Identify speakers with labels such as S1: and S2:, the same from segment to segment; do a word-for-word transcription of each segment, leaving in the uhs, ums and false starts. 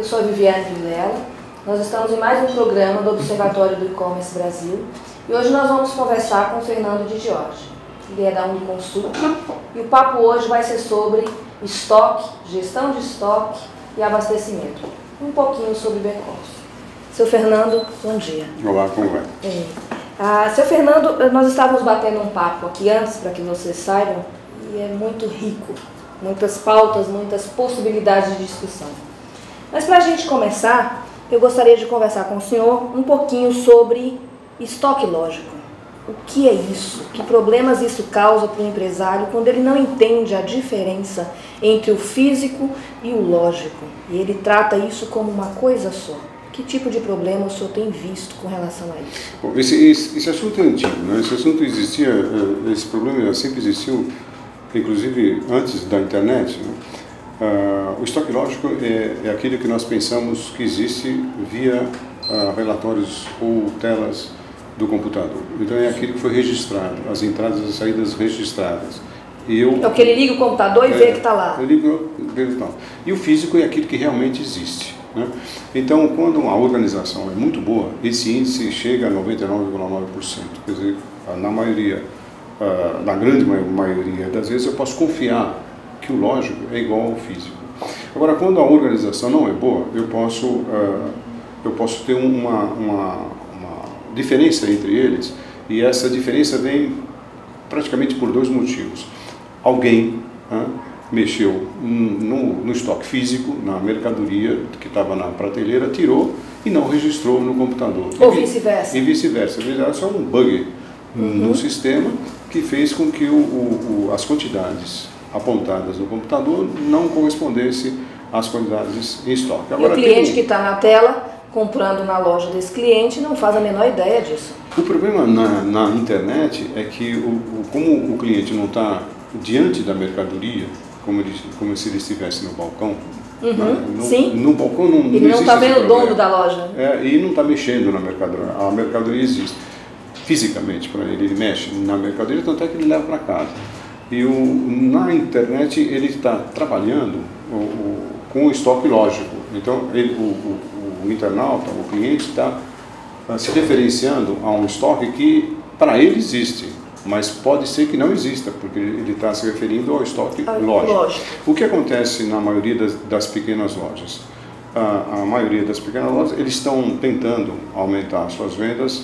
S1: sou a Viviane Vilela. Nós estamos em mais um programa do Observatório do E-Commerce Brasil e hoje nós vamos conversar com o Fernando de Giorgi. Ele é da Uniconsul e o papo hoje vai ser sobre estoque, gestão de estoque e abastecimento. Um pouquinho sobre back-office. Seu Fernando, bom dia.
S2: Olá, como vai?
S1: É. Ah, seu Fernando, nós estávamos batendo um papo aqui antes, para que vocês saibam, e é muito rico. Muitas pautas, muitas possibilidades de discussão. Mas para a gente começar, eu gostaria de conversar com o senhor um pouquinho sobre estoque lógico. O que é isso? Que problemas isso causa para o empresário quando ele não entende a diferença entre o físico e o lógico? E ele trata isso como uma coisa só. Que tipo de problema o senhor tem visto com relação a isso?
S2: Bom, esse, esse, esse assunto é antigo, né? Esse assunto existia, esse problema sempre existiu, inclusive antes da internet, né? Uh, o estoque lógico é, é aquilo que nós pensamos que existe via uh, relatórios ou telas do computador. Então é aquilo que foi registrado, as entradas e as saídas registradas. E eu,
S1: é o que ele liga o computador e é, vê que está lá.
S2: Eu ligo, tá. E o físico é aquilo que realmente existe, né? Então, quando uma organização é muito boa, esse índice chega a noventa e nove vírgula nove por cento. Quer dizer, na maioria, uh, na grande maioria das vezes, eu posso confiar que o lógico é igual ao físico. Agora, quando a organização não é boa, eu posso, uh, eu posso ter uma, uma, uma diferença entre eles, e essa diferença vem praticamente por dois motivos. Alguém uh, mexeu no, no estoque físico, na mercadoria que estava na prateleira, tirou e não registrou no computador.
S1: Ou vice-versa.
S2: E vice-versa. Era só um bug uhum. no sistema que fez com que o, o, o, as quantidades apontadas no computador não correspondessem às quantidades em estoque.
S1: Agora, e o cliente tem... que está na tela, comprando na loja desse cliente, não faz a menor ideia disso.
S2: O problema na, na internet é que, o, o, como o cliente não está diante da mercadoria, como, ele, como se ele estivesse no balcão,
S1: uhum.
S2: né? no,
S1: Sim.
S2: no balcão não,
S1: ele não está vendo o dono da loja.
S2: É, e não está mexendo na mercadoria. A mercadoria existe fisicamente para ele, ele mexe na mercadoria, tanto é que ele leva para casa. E o, na internet ele está trabalhando o, o, com o estoque lógico. Então ele, o, o, o internauta, o cliente está uh, se referenciando a um estoque que para ele existe, mas pode ser que não exista, porque ele está se referindo ao estoque ah, lógico. lógico. O que acontece na maioria das, das pequenas lojas? Uh, a maioria das pequenas lojas, eles estão tentando aumentar suas vendas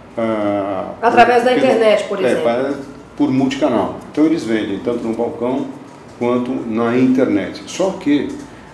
S2: uh,
S1: através da internet, por exemplo.
S2: É, para, por multicanal. Então eles vendem tanto no balcão quanto na internet. Só que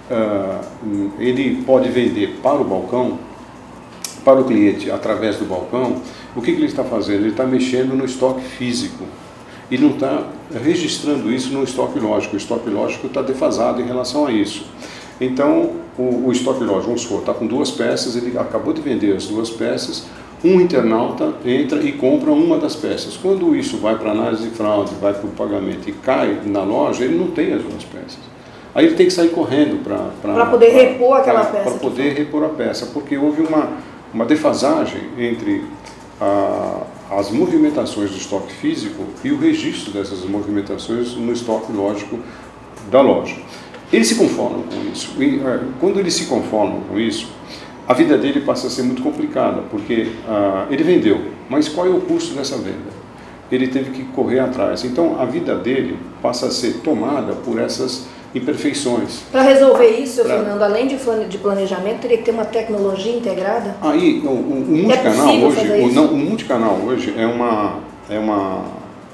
S2: uh, ele pode vender para o balcão, para o cliente através do balcão. O que, que ele está fazendo? Ele está mexendo no estoque físico e não está registrando isso no estoque lógico. O estoque lógico está defasado em relação a isso. Então o, o estoque lógico, vamos supor, está com duas peças, ele acabou de vender as duas peças. Um internauta entra e compra uma das peças. Quando isso vai para análise de fraude, vai para o pagamento e cai na loja, ele não tem as duas peças. Aí ele tem que sair correndo para...
S1: Para poder pra, repor aquela pra, peça.
S2: Para poder repor a peça, porque houve uma, uma defasagem entre a, as movimentações do estoque físico e o registro dessas movimentações no estoque lógico da loja. Eles se conformam com isso. E, quando eles se conformam com isso, a vida dele passa a ser muito complicada, porque ah, ele vendeu, mas qual é o custo dessa venda? Ele teve que correr atrás. Então, a vida dele passa a ser tomada por essas imperfeições.
S1: Para resolver isso, seu pra... Fernando, além de planejamento, teria que ter uma tecnologia integrada?
S2: Aí, o, o, o multicanal é hoje, o, não, o multicanal hoje é uma, é uma,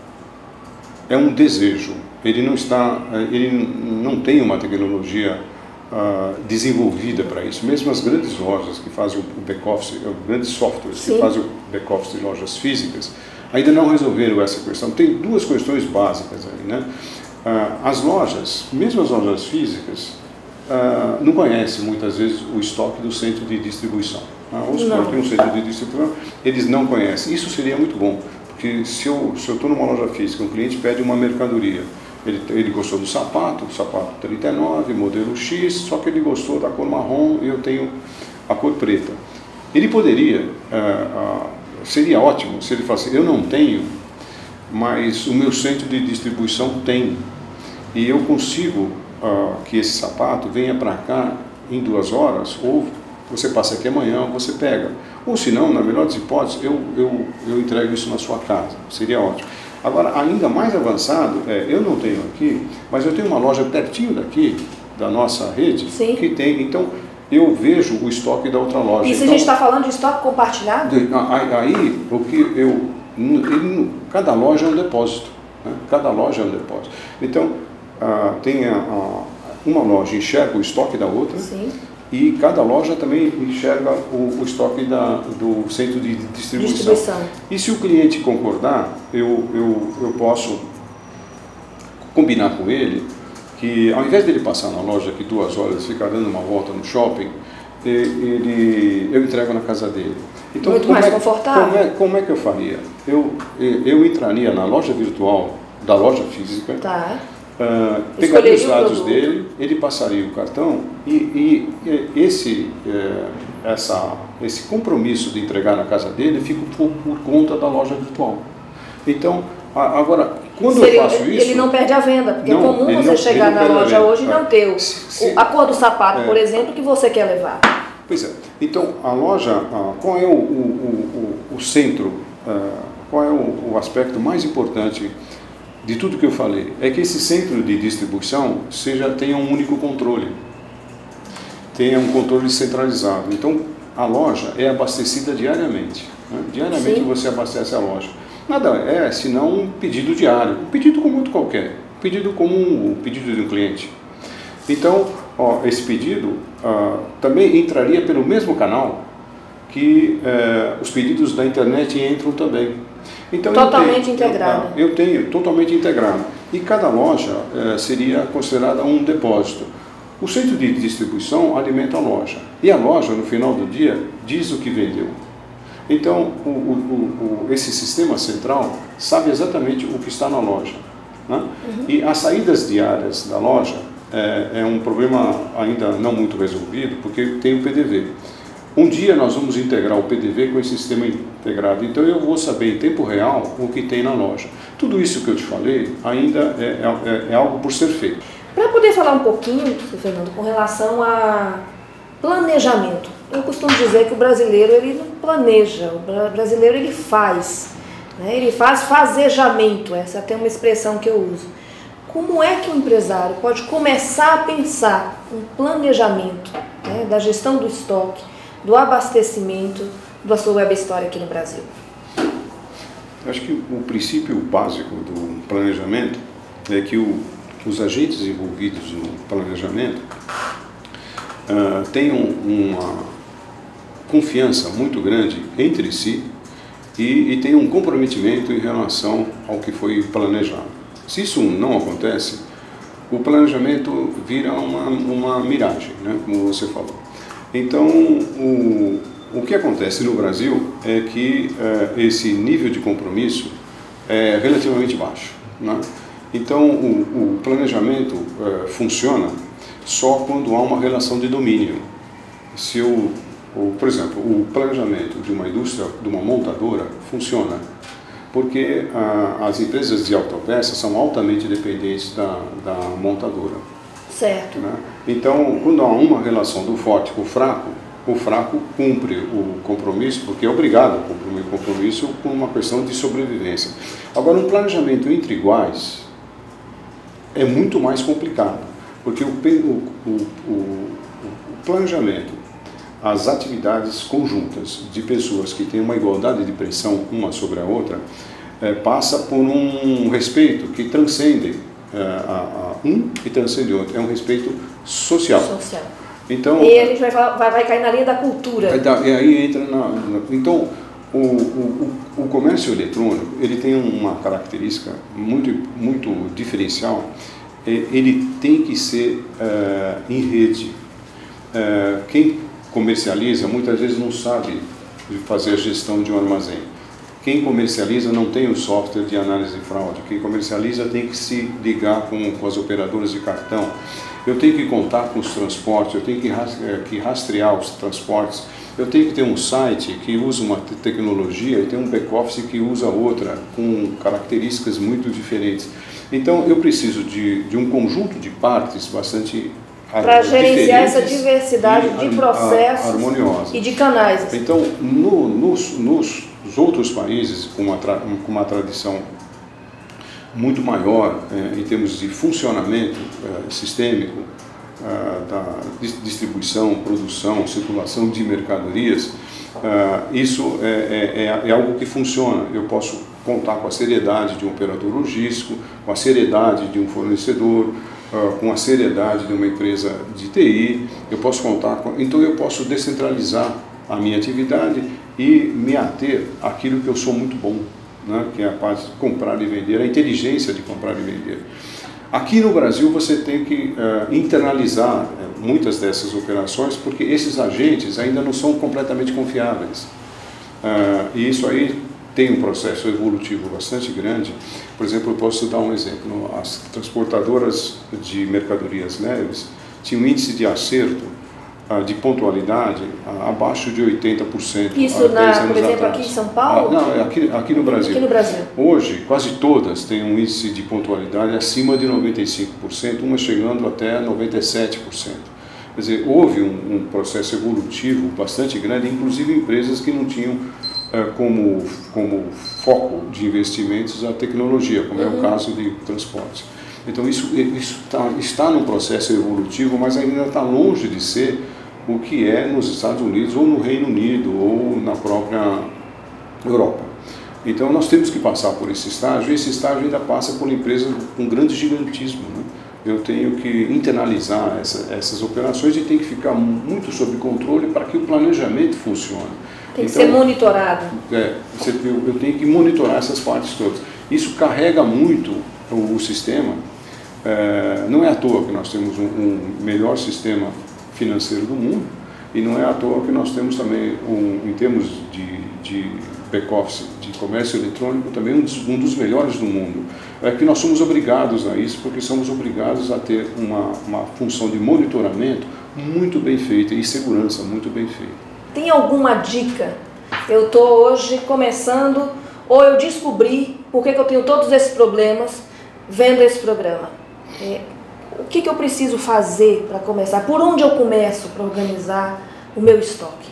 S2: é um desejo. Ele não está, ele não tem uma tecnologia Uh, desenvolvida para isso. Mesmo as grandes lojas que fazem o back-office, grandes softwares Sim. que fazem o back-office de lojas físicas, ainda não resolveram essa questão. Tem duas questões básicas aí, né? Uh, as lojas, mesmo as lojas físicas, uh, não conhecem muitas vezes o estoque do centro de distribuição. Uh, os que tem um centro de distribuição, eles não conhecem. Isso seria muito bom, porque se eu se eu estou numa loja física, um cliente pede uma mercadoria, Ele, ele gostou do sapato, o sapato trinta e nove, modelo X, só que ele gostou da cor marrom e eu tenho a cor preta. Ele poderia, uh, uh, seria ótimo se ele falasse, eu não tenho, mas o meu centro de distribuição tem. E eu consigo uh, que esse sapato venha para cá em duas horas, ou você passa aqui amanhã, ou você pega. Ou se não, na melhor das hipóteses, eu, eu, eu entrego isso na sua casa, seria ótimo. Agora, ainda mais avançado, é, eu não tenho aqui, mas eu tenho uma loja pertinho daqui, da nossa rede, Sim. que tem, então eu vejo o estoque da outra loja.
S1: E se
S2: então,
S1: a gente está falando de estoque compartilhado?
S2: Aí, o que eu, ele, cada loja é um depósito, né? Cada loja é um depósito. Então, ah, tem a, a, uma loja enxerga o estoque da outra, Sim. e cada loja também enxerga o, o estoque da, do centro de distribuição. distribuição. E se o cliente concordar, eu, eu, eu posso combinar com ele que, ao invés dele passar na loja aqui duas horas, ficar dando uma volta no shopping, ele, eu entrego na casa dele.
S1: Então, Muito mais
S2: é,
S1: confortável.
S2: Como é, como é que eu faria? Eu, eu entraria na loja virtual da loja física,
S1: tá.
S2: uh, pegaria os dados dele, ele passaria o cartão e, e, e esse, uh, essa, esse compromisso de entregar na casa dele fica por, por conta da loja virtual. Então, a, agora, quando
S1: Seria,
S2: eu faço isso...
S1: Ele não perde a venda, porque
S2: não,
S1: é comum você
S2: não,
S1: chegar na loja hoje e não ter o,
S2: se, se,
S1: a cor do sapato,
S2: é,
S1: por exemplo, que você quer levar.
S2: Pois é. Então, a loja, qual é o, o, o, o centro, qual é o, o aspecto mais importante de tudo que eu falei? É que esse centro de distribuição seja, tenha um único controle, tenha um controle centralizado. Então, a loja é abastecida diariamente. Né? Diariamente Sim. você abastece a loja. Nada é senão um pedido diário, um pedido como outro qualquer, um pedido como um, um pedido de um cliente. Então, ó, esse pedido ah, também entraria pelo mesmo canal que eh, os pedidos da internet entram também. Então,
S1: totalmente
S2: eu tenho,
S1: integrado.
S2: Eu, eu tenho totalmente integrado. E cada loja eh, seria considerada um depósito. O centro de distribuição alimenta a loja. E a loja, no final do dia, diz o que vendeu. Então, o, o, o, esse sistema central sabe exatamente o que está na loja. Né? Uhum. E as saídas diárias da loja é, é um problema ainda não muito resolvido, porque tem o P D V. Um dia nós vamos integrar o P D V com esse sistema integrado, então eu vou saber em tempo real o que tem na loja. Tudo isso que eu te falei ainda é, é, é algo por ser feito.
S1: Para poder falar um pouquinho, Fernando, com relação a planejamento. Eu costumo dizer que o brasileiro ele não planeja, o brasileiro ele faz, né? Ele faz fazejamento, essa é até uma expressão que eu uso. Como é que o empresário pode começar a pensar um planejamento, né, da gestão do estoque, do abastecimento da sua web história aqui no Brasil?
S2: Eu acho que o princípio básico do planejamento é que o, os agentes envolvidos no planejamento uh, tenham uma confiança muito grande entre si e, e tenham um comprometimento em relação ao que foi planejado. Se isso não acontece, o planejamento vira uma, uma miragem, né, como você falou. Então, o, o que acontece no Brasil é que é, esse nível de compromisso é relativamente baixo, né? Então, o, o planejamento é, funciona só quando há uma relação de domínio. Se o, o, por exemplo, o planejamento de uma indústria, de uma montadora, funciona porque ah, as empresas de autopeças são altamente dependentes da, da montadora.
S1: Certo.
S2: Né? Então, quando há uma relação do forte com o fraco, o fraco cumpre o compromisso, porque é obrigado a cumprir o compromisso por uma questão de sobrevivência. Agora, um planejamento entre iguais é muito mais complicado, porque o, o, o, o planejamento, as atividades conjuntas de pessoas que têm uma igualdade de pressão uma sobre a outra, é, passa por um respeito que transcende é, a, a um e transcende outro. É um respeito social.
S1: Social.
S2: Então,
S1: e a gente vai, vai, vai cair na linha da cultura.
S2: Dar, e aí entra na... na então, o, o, o comércio eletrônico, ele tem uma característica muito, muito diferencial. Ele tem que ser é, em rede. É, quem comercializa muitas vezes não sabe fazer a gestão de um armazém. Quem comercializa não tem o software de análise de fraude. Quem comercializa tem que se ligar com, com as operadoras de cartão. Eu tenho que contar com os transportes, eu tenho que, que rastrear os transportes. Eu tenho que ter um site que usa uma tecnologia e tem um back-office que usa outra, com características muito diferentes. Então, eu preciso de, de um conjunto de partes bastante
S1: para gerenciar essa diversidade de processos harmoniosa e de canais.
S2: Então, no, nos, nos outros países com uma, tra, com uma tradição muito maior eh, em termos de funcionamento eh, sistêmico eh, da distribuição, produção, circulação de mercadorias, eh, isso é, é, é algo que funciona. Eu posso contar com a seriedade de um operador logístico, com a seriedade de um fornecedor, Uh, com a seriedade de uma empresa de T I, eu posso contar com, então eu posso descentralizar a minha atividade e me ater àquilo que eu sou muito bom, né, que é a parte de comprar e vender, a inteligência de comprar e vender. Aqui no Brasil você tem que uh, internalizar uh, muitas dessas operações, porque esses agentes ainda não são completamente confiáveis. Uh, e isso aí tem um processo evolutivo bastante grande. Por exemplo, eu posso dar um exemplo. As transportadoras de mercadorias leves tinham um índice de acerto, de pontualidade, abaixo de oitenta por cento.
S1: Isso, na, por exemplo, atrás. Aqui em São Paulo?
S2: Ah, não, aqui, aqui no Brasil.
S1: Aqui no Brasil.
S2: Hoje, quase todas têm um índice de pontualidade acima de noventa e cinco por cento, uma chegando até noventa e sete por cento. Quer dizer, houve um, um processo evolutivo bastante grande, inclusive empresas que não tinham Como, como foco de investimentos a tecnologia, como uhum. é o caso de transporte. Então isso, isso tá, está num processo evolutivo, mas ainda está longe de ser o que é nos Estados Unidos, ou no Reino Unido, ou na própria Europa. Então nós temos que passar por esse estágio, e esse estágio ainda passa por empresas com grande gigantismo, né? Eu tenho que internalizar essa, essas operações e tem que ficar muito sob controle para que o planejamento funcione.
S1: Tem que então, ser monitorado.
S2: É, você, eu, eu tenho que monitorar essas partes todas. Isso carrega muito o, o sistema. É, não é à toa que nós temos um, um melhor sistema financeiro do mundo, e não é à toa que nós temos também, um, em termos de, de back-office, de comércio eletrônico, também um dos, um dos melhores do mundo. É que nós somos obrigados a isso, porque somos obrigados a ter uma, uma função de monitoramento muito bem feita e segurança muito bem feita.
S1: Tem alguma dica? Eu estou hoje começando, ou eu descobri por que, que eu tenho todos esses problemas vendo esse programa. É, o que, que eu preciso fazer para começar? Por onde eu começo para organizar o meu estoque?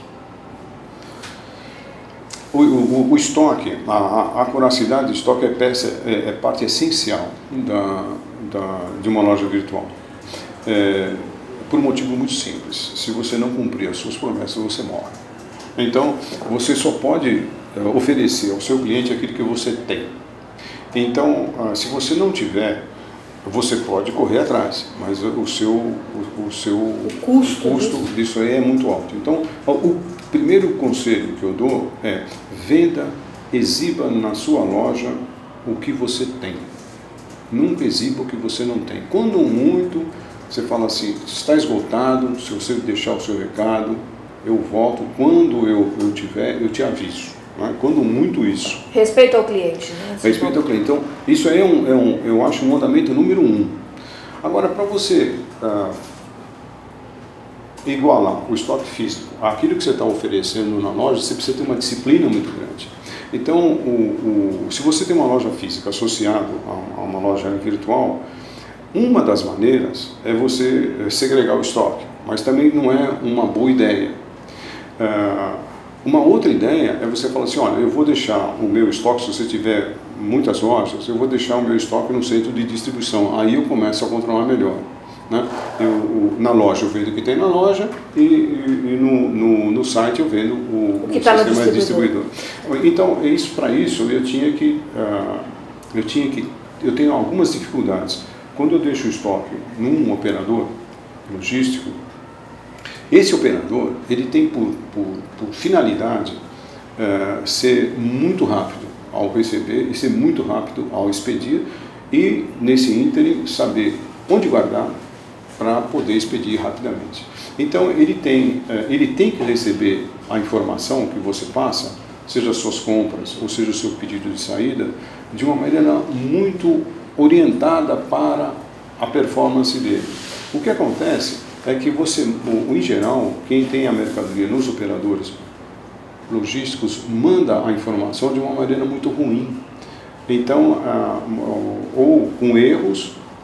S2: O, o, o estoque, a, a acuracidade do estoque é, peça, é, é parte essencial da, da, de uma loja virtual. É, por um motivo muito simples: se você não cumprir as suas promessas, você morre. Então, você só pode uh, oferecer ao seu cliente aquilo que você tem. Então, uh, se você não tiver, você pode correr atrás, mas o seu, o, o seu
S1: o custo,
S2: custo disso aí é muito alto. Então, o primeiro conselho que eu dou é: venda, exiba na sua loja o que você tem. Nunca exiba o que você não tem. Quando muito, você fala assim: está esgotado, se você deixar o seu recado, eu volto, quando eu, eu tiver, eu te aviso. Né? Quando muito isso.
S1: Respeito ao cliente. Né?
S2: Respeito ao cliente. Então, isso aí é um, é um, eu acho um mandamento número um. Agora, para você ah, igualar o estoque físico àquilo que você está oferecendo na loja, você precisa ter uma disciplina muito grande. Então, o, o, se você tem uma loja física associada a, a uma loja virtual, uma das maneiras é você segregar o estoque, mas também não é uma boa ideia. Uh, uma outra ideia é você falar assim: olha, eu vou deixar o meu estoque, se você tiver muitas lojas, eu vou deixar o meu estoque no centro de distribuição, aí eu começo a controlar melhor. Né? Eu, na loja eu vendo o que tem na loja e, e, e no, no, no site eu vendo o,
S1: o, que o tá sistema
S2: no distribuidor. distribuidor. Então, isso, para isso eu tinha que, uh, eu tinha que, eu tenho algumas dificuldades. Quando eu deixo o estoque num operador logístico, esse operador ele tem por, por, por finalidade uh, ser muito rápido ao receber e ser muito rápido ao expedir, e nesse ínterim saber onde guardar para poder expedir rapidamente. Então ele tem, uh, ele tem que receber a informação que você passa, seja as suas compras ou seja o seu pedido de saída, de uma maneira muito orientada para a performance dele. O que acontece é que você, em geral, quem tem a mercadoria nos operadores logísticos manda a informação de uma maneira muito ruim. Então, ou com erros,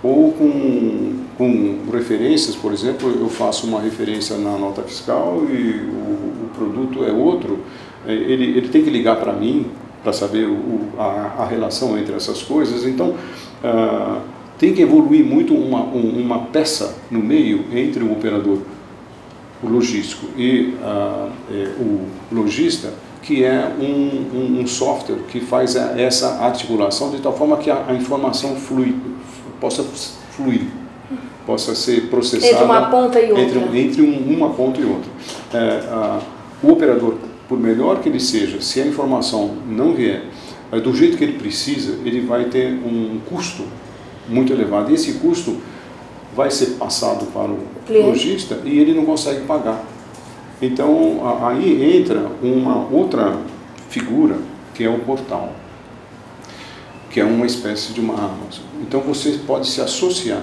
S2: ou com, com referências, por exemplo, eu faço uma referência na nota fiscal e o, o produto é outro, ele, ele tem que ligar para mim para saber o, a, a relação entre essas coisas. Então, ah, tem que evoluir muito uma, um, uma peça no meio entre o operador, o logístico, e ah, é, o lojista, que é um, um, um software que faz a, essa articulação de tal forma que a, a informação flui, possa fluir, possa ser processada
S1: entre uma ponta e outra.
S2: Entre, entre um, uma ponta e outra. É, a, o operador, por melhor que ele seja, se a informação não vier é, do jeito que ele precisa, ele vai ter um custo muito elevado. E esse custo vai ser passado para o cliente, lojista, e ele não consegue pagar. Então, aí entra uma outra figura, que é o portal, que é uma espécie de uma Amazon. Então, você pode se associar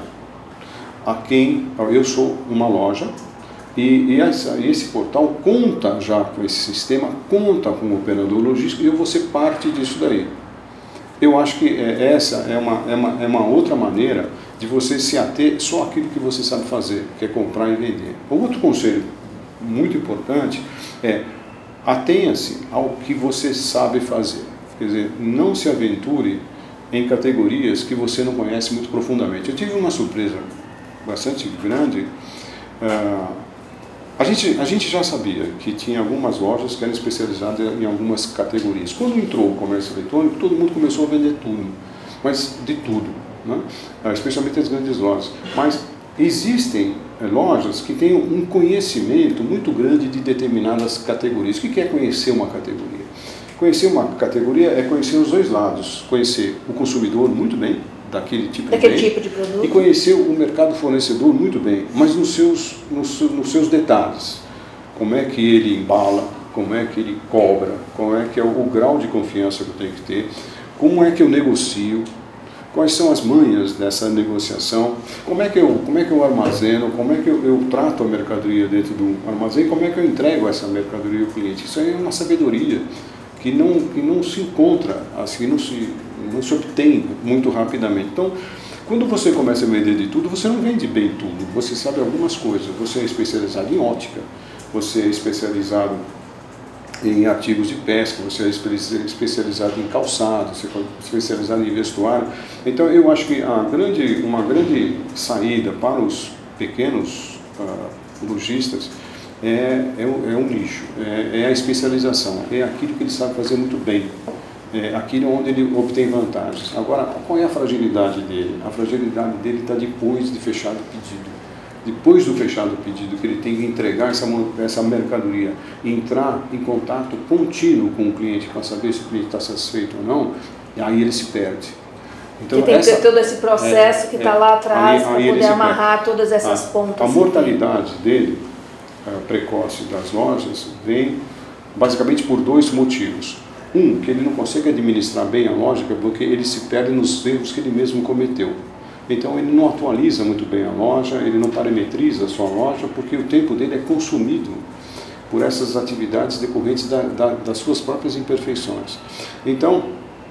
S2: a quem... Eu sou uma loja, e, e essa, esse portal conta já com esse sistema, conta com o operador logístico, e eu vou ser parte disso daí. Eu acho que essa é uma, é uma, é uma outra maneira de você se ater só àquilo que você sabe fazer, que é comprar e vender. O outro conselho muito importante é: atenha-se ao que você sabe fazer. Quer dizer, não se aventure em categorias que você não conhece muito profundamente. Eu tive uma surpresa bastante grande. Uh, a, gente, a gente já sabia que tinha algumas lojas que eram especializadas em algumas categorias. Quando entrou o comércio eletrônico, todo mundo começou a vender tudo, mas de tudo, né? Uh, especialmente as grandes lojas. Mas existem lojas que têm um conhecimento muito grande de determinadas categorias. O que é conhecer uma categoria? Conhecer uma categoria é conhecer os dois lados. Conhecer o consumidor muito bem, daquele tipo,
S1: daquele
S2: de,
S1: tipo de produto.
S2: E conhecer o mercado fornecedor muito bem, mas nos seus, nos, nos seus detalhes. Como é que ele embala, como é que ele cobra, como é que é o, o grau de confiança que eu tenho que ter, como é que eu negocio, quais são as manhas dessa negociação, como é que eu, como é que eu armazeno, como é que eu, eu trato a mercadoria dentro do armazém, como é que eu entrego essa mercadoria ao cliente. Isso aí é uma sabedoria que não, que não se encontra, assim, não se, não se obtém muito rapidamente. Então, quando você começa a vender de tudo, você não vende bem tudo, você sabe algumas coisas. Você é especializado em ótica, você é especializado em artigos de pesca, você é especializado em calçado, você é especializado em vestuário. Então, eu acho que a grande, uma grande saída para os pequenos uh, lojistas é, é, é um nicho, é, é a especialização, é aquilo que ele sabe fazer muito bem, é aquilo onde ele obtém vantagens. Agora, qual é a fragilidade dele? A fragilidade dele está depois de fechado o pedido. Depois do fechado o pedido, que ele tem que entregar essa, essa mercadoria, entrar em contato contínuo com o cliente para saber se o cliente está satisfeito ou não, e aí ele se perde.
S1: Então, tem essa, que ter todo esse processo é, que está é, lá atrás para poder amarrar perde. todas essas
S2: a,
S1: pontas.
S2: A mortalidade dele, a precoce das lojas, vem basicamente por dois motivos. Um, que ele não consegue administrar bem a lógica porque ele se perde nos erros que ele mesmo cometeu. Então ele não atualiza muito bem a loja, ele não parametriza a sua loja, porque o tempo dele é consumido por essas atividades decorrentes da, da, das suas próprias imperfeições. Então,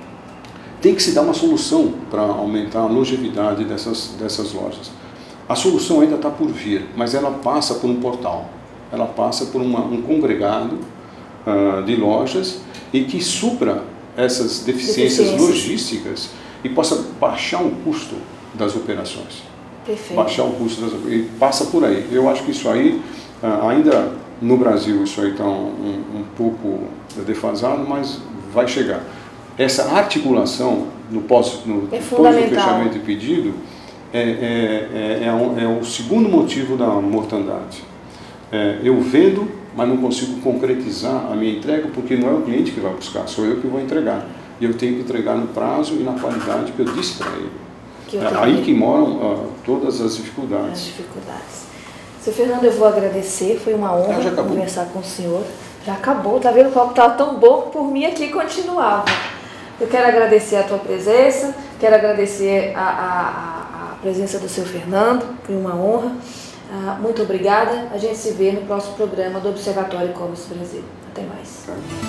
S2: tem que se dar uma solução para aumentar a longevidade dessas, dessas lojas. A solução ainda está por vir, mas ela passa por um portal, ela passa por uma, um congregado uh, de lojas e que supra essas deficiências, deficiências logísticas e possa baixar o custo das operações.
S1: Perfeito.
S2: Baixar o custo das operações. E passa por aí. Eu acho que isso aí, ainda no Brasil, isso aí está um, um, um pouco defasado, mas vai chegar. Essa articulação no pós, no,
S1: é
S2: depois do fechamento de pedido é, é, é, é, um, é o segundo motivo da mortandade. É, eu vendo, mas não consigo concretizar a minha entrega porque não é o cliente que vai buscar, sou eu que vou entregar. E eu tenho que entregar no prazo e na qualidade que eu disse para ele. Que é aí que moram uh, todas as dificuldades.
S1: As dificuldades. Seu Fernando, eu vou agradecer, foi uma honra ah, conversar com o senhor. Já acabou, tá vendo? O papo estava tão bom que por mim aqui continuava. Eu quero agradecer a tua presença, quero agradecer a, a, a presença do seu Fernando, foi uma honra. Uh, muito obrigada, a gente se vê no próximo programa do Observatório E-Commerce Brasil. Até mais. Tá.